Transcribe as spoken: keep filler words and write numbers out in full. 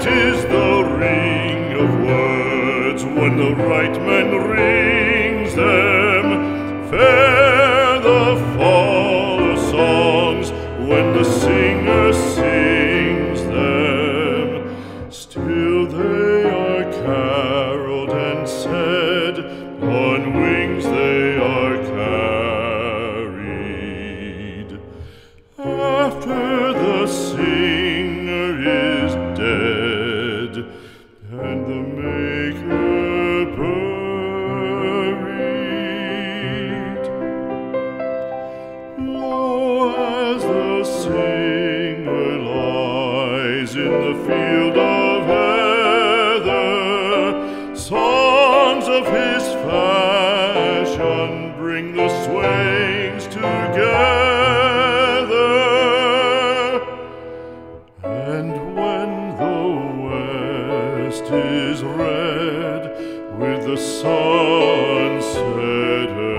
is the ring of words when the right man rings them. Fair the fall of songs when the singer sings them. Still they are caroled and said, on wings they are carried. After the singer is dead and the maker buried, lo, as the singer lies in the field of heather, songs of his fashion bring the swains together. And when the west is red with the sun setting,